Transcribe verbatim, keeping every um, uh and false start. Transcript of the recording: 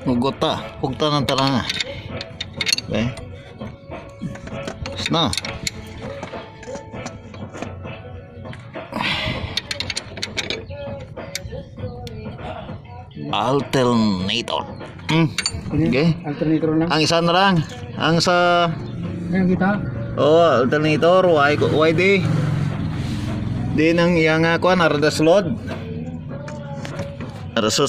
Hugot ta. Hugta ng talanga. Okay. Na. Alternator. Hmm. Okay. Alternator lang. Ang isa na lang. Ang sa Ayan kita. oh, alternator Y Y D. Din ang iyang kuan arda slot. Arda